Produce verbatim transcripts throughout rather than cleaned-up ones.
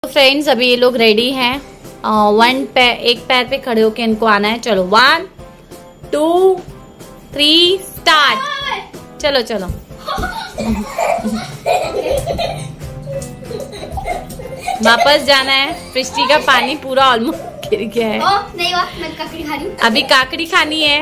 Friends अभी ये लोग रेडी हैं। वन पैर एक पैर पे खड़े होके इनको आना है। चलो वन टू थ्री स्टार्ट। चलो चलो वापस जाना है। पृष्टि का पानी पूरा ऑलमोस्ट गिर गया है। ओ, नहीं हुआ, मैं काकड़ी खा रही हूँ। अभी काकड़ी खानी है।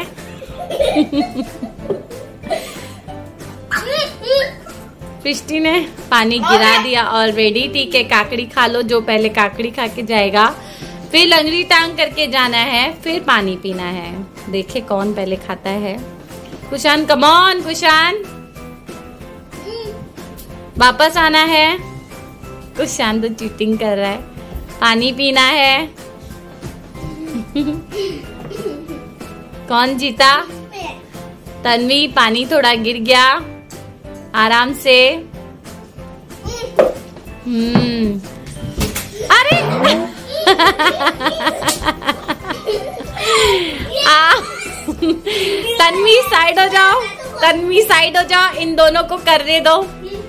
पृष्टि ने पानी गिरा दिया ऑलरेडी। ठीक है, काकड़ी खा लो। जो पहले काकड़ी खा के जाएगा, फिर लंगड़ी टांग करके जाना है, फिर पानी पीना है। देखे कौन पहले खाता है। कुशान कम ऑन कुशान, वापस आना है। कुशान तो चीटिंग कर रहा है। पानी पीना है। कौन जीता? तन्वी, पानी थोड़ा गिर गया, आराम से। हम्म अरे आ तन्वी साइड हो जाओ, तन्वी साइड हो जाओ, इन दोनों को करने दो।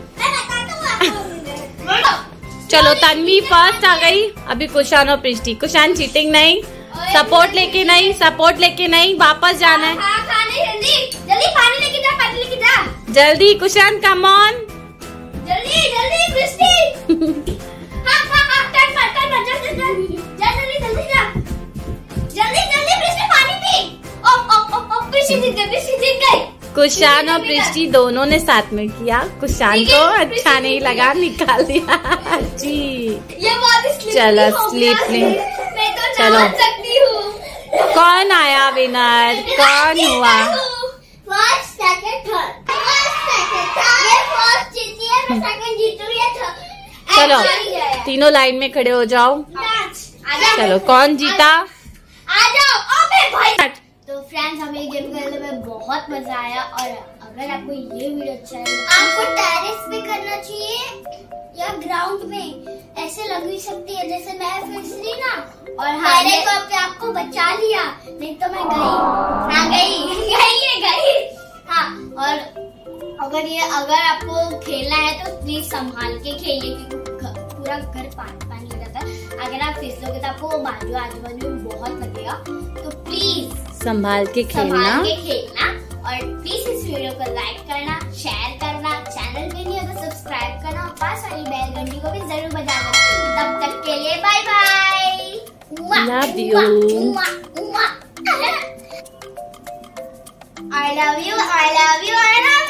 चलो तन्वी फर्स्ट आ गई। अभी कुशान और पृष्टि। कुशान चीटिंग नहीं, सपोर्ट लेके नहीं, सपोर्ट लेके नहीं, वापस जाना है। जल्दी जल्दी पानी लेके जा, पानी लेके जा जल्दी। कुशान कम ऑन, जल्दी जल्दी पृष्टि। हाँ हाँ हाँ, टर्न मार टर्न मार, जल्दी जल्दी जल्दी जल्दी जा, जल्दी जल्दी पृष्टि पानी पी। ओ ओ ओ ओ पृष्टि जीत गई, पृष्टि जीत गई। कुशान और पृष्टि दोनों ने साथ में किया। कुशान को अच्छा नहीं लगा, निकाल दिया। जी ये बहुत चलो स्लीप में। मैं तो चलो सकती हूँ। कौन आया विनर, कौन हुआ? First second third, first second third, ये फर्स्ट जीती है, मैं सेकंड जीतू, ये थर्ड। चलो तीनों लाइन में खड़े हो जाओ। चलो कौन जीता? आ जाओ। अबे भाई। तो फ्रेंड्स, हमें ये गेम खेलने में बहुत मजा आया। और अगर आपको ये वीडियो अच्छा लगे, आपको टेरेस पे करना चाहिए या ग्राउंड में। ऐसे लग भी सकती है जैसे मैं फिस रही ना, और मैंने तो अपने आप को बचा लिया, नहीं तो मैं गई। हाँ गई गई है गई। हाँ, और अगर ये अगर आपको खेलना है तो प्लीज संभाल के खेलिए, क्योंकि पूरा घर पानी पानी हो जाता है। अगर आप फिसलोगे तो आपको बाजू आजू बाजू में बहुत लगेगा। तो प्लीज संभाल के खेलना, संभाल के खेलना। और प्लीज इस वीडियो को लाइक करना, शेयर करना, चैनल पे नहीं है तो सब्सक्राइब करना, और पास वाली बेल घंटी को भी जरूर बजाना। तब तक के लिए bye bye. Love you. I love you, I love you, I love you.